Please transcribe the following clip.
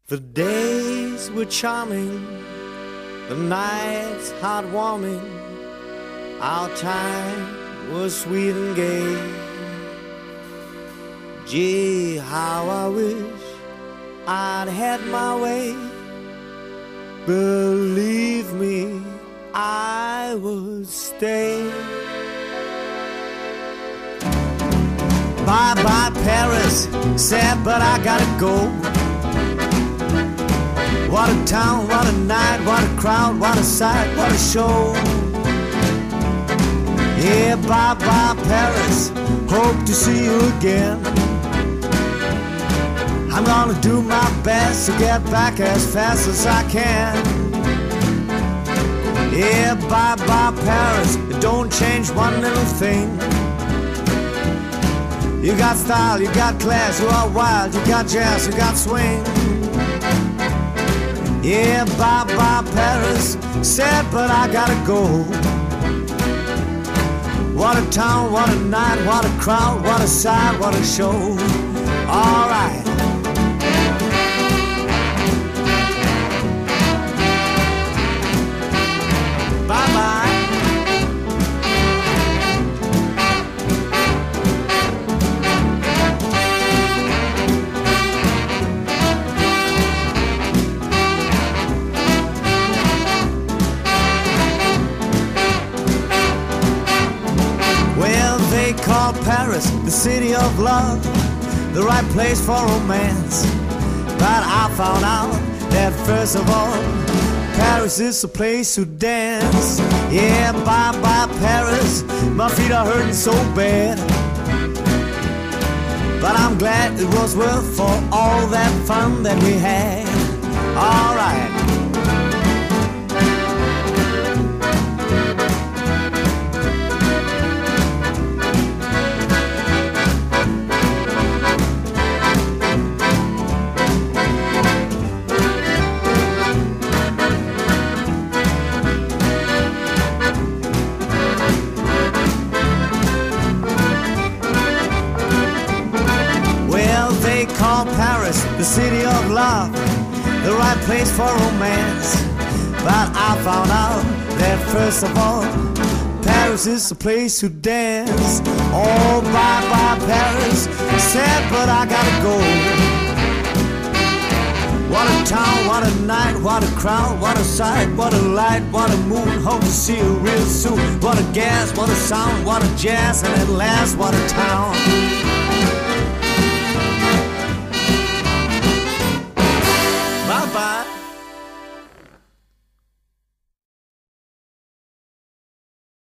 The days were charming, the nights heartwarming, our time was sweet and gay. Gee, how I wish I'd had my way. Believe me, I would stay. Bye-bye Paris, sad but I gotta go. What a town, what a night, what a crowd, what a sight, what a show. Yeah, bye-bye Paris, hope to see you again. I'm gonna do my best to get back as fast as I can. Yeah, bye-bye Paris, don't change one little thing. You got style, you got class, you are wild, you got jazz, you got swing. Yeah, bye-bye Paris, sad but I gotta go. What a town, what a night, what a crowd, what a sight, what a show. All right. Bye-bye. They call Paris the city of love, the right place for romance. But I found out that first of all, Paris is a place to dance. Yeah, bye-bye Paris, my feet are hurting so bad. But I'm glad it was worth for all that fun that we had. All right. They call Paris the city of love, the right place for romance. But I found out that first of all, Paris is a place to dance. Oh, bye-bye Paris, sad but I gotta go. What a town, what a night, what a crowd, what a sight, what a light, what a mood. Hope to see you real soon. What a gas, what a sound, what a jazz, and at last what a town. Bye-bye.